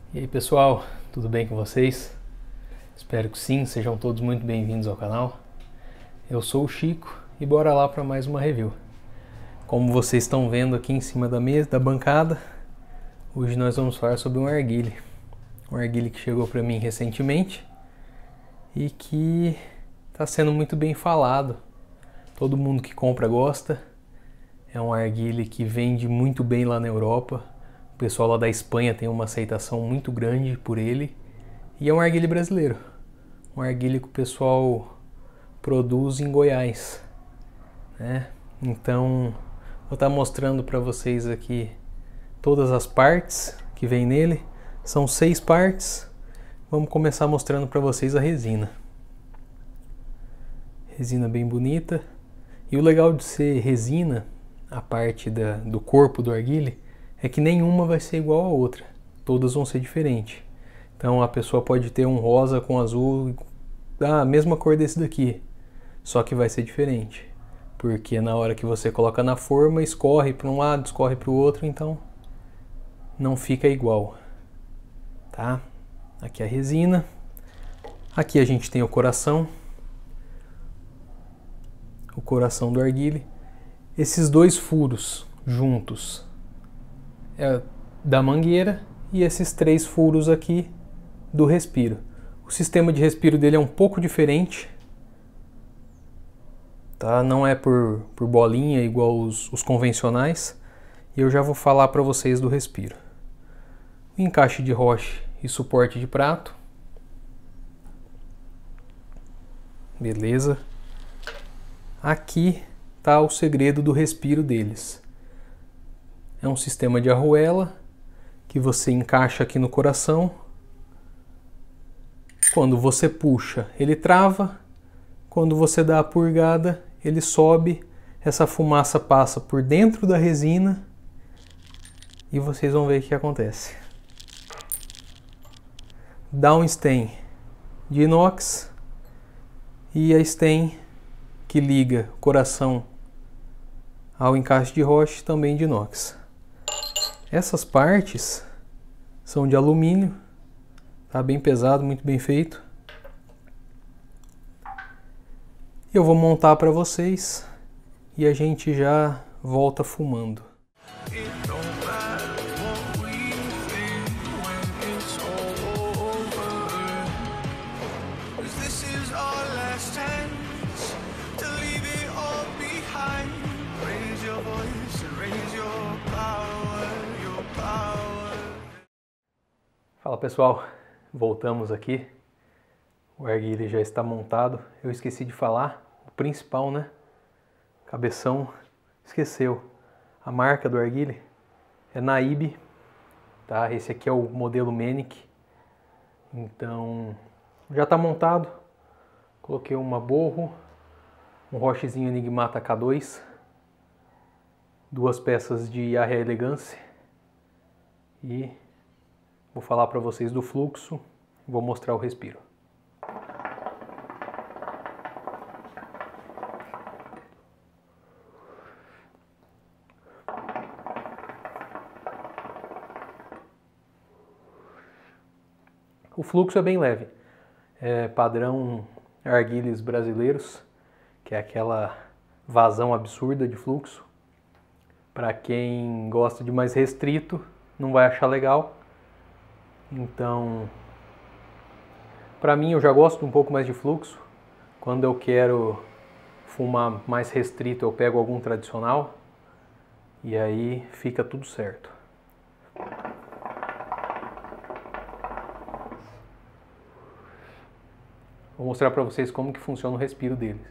E aí pessoal, tudo bem com vocês? Espero que sim, sejam todos muito bem-vindos ao canal. Eu sou o Chico e bora lá para mais uma review. Como vocês estão vendo aqui em cima da mesa, da bancada, hoje nós vamos falar sobre um arguile. Um arguile que chegou para mim recentemente e que está sendo muito bem falado. Todo mundo que compra gosta. É um arguile que vende muito bem lá na Europa. O pessoal lá da Espanha tem uma aceitação muito grande por ele. E é um arguile brasileiro. Um arguile que o pessoal produz em Goiás, né? Então, vou estar mostrando para vocês aqui todas as partes que vem nele. São 6 partes. Vamos começar mostrando para vocês a resina. Resina bem bonita. E o legal de ser resina, a parte do corpo do arguile, é que nenhuma vai ser igual a outra. Todas vão ser diferentes. Então a pessoa pode ter um rosa com azul, a mesma cor desse daqui, só que vai ser diferente. Porque na hora que você coloca na forma, escorre para um lado, escorre para o outro, então não fica igual. Tá? Aqui a resina. Aqui a gente tem o coração. O coração do arguile. Esses 2 furos juntos é da mangueira e esses 3 furos aqui do respiro. O sistema de respiro dele é um pouco diferente, tá? Não é por bolinha igual os convencionais, e eu já vou falar para vocês do respiro. O encaixe de roche e suporte de prato. Beleza. Aqui tá o segredo do respiro deles. É um sistema de arruela que você encaixa aqui no coração. Quando você puxa, ele trava. Quando você dá a purgada, ele sobe. Essa fumaça passa por dentro da resina e vocês vão ver o que acontece. Dá um stem de inox e a stem que liga o coração ao encaixe de roche também de inox. Essas partes são de alumínio, tá bem pesado, muito bem feito. Eu vou montar para vocês e a gente já volta fumando. Fala pessoal, voltamos aqui. O arguile já está montado. Eu esqueci de falar, o principal, né? Cabeção, esqueceu. A marca do arguile é Naib, tá? Esse aqui é o modelo Manic. Então, já está montado. Coloquei uma borro, um rochezinho Enigmata K2, 2 peças de Arre Elegance e vou falar para vocês do fluxo, vou mostrar o respiro. O fluxo é bem leve, é padrão arguiles brasileiros, que é aquela vazão absurda de fluxo. Para quem gosta de mais restrito, não vai achar legal. Então, para mim eu já gosto um pouco mais de fluxo. Quando eu quero fumar mais restrito, eu pego algum tradicional e aí fica tudo certo. Vou mostrar para vocês como que funciona o respiro deles.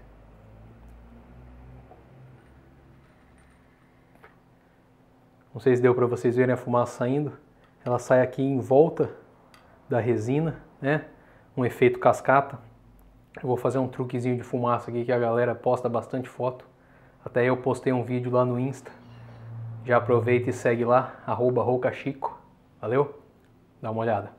Não sei se deu para vocês verem a fumaça saindo. Ela sai aqui em volta da resina, né? Um efeito cascata. Eu vou fazer um truquezinho de fumaça aqui que a galera posta bastante foto. Até eu postei um vídeo lá no Insta. Já aproveita e segue lá, @roucachico. Valeu? Dá uma olhada.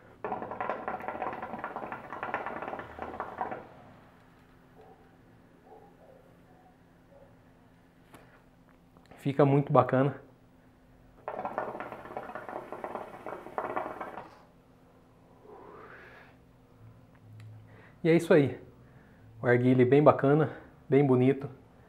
Fica muito bacana. E é isso aí. O arguile bem bacana, bem bonito.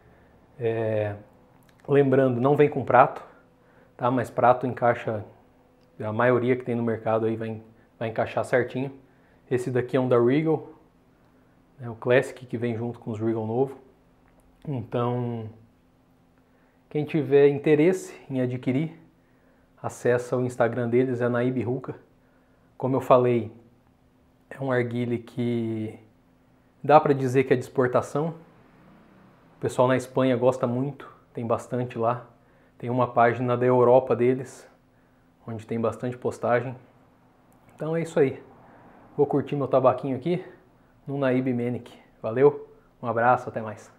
Lembrando, não vem com prato, tá? Mas prato encaixa, a maioria que tem no mercado aí vai encaixar certinho. Esse daqui é um da Regal, né? O Classic, que vem junto com os Regal novo. Então, quem tiver interesse em adquirir, acessa o Instagram deles, é Naib Ruka. Como eu falei, é um arguile que dá para dizer que é de exportação. O pessoal na Espanha gosta muito, tem bastante lá. Tem uma página da Europa deles, onde tem bastante postagem. Então é isso aí. Vou curtir meu tabaquinho aqui no Naib Manic. Valeu, um abraço, até mais.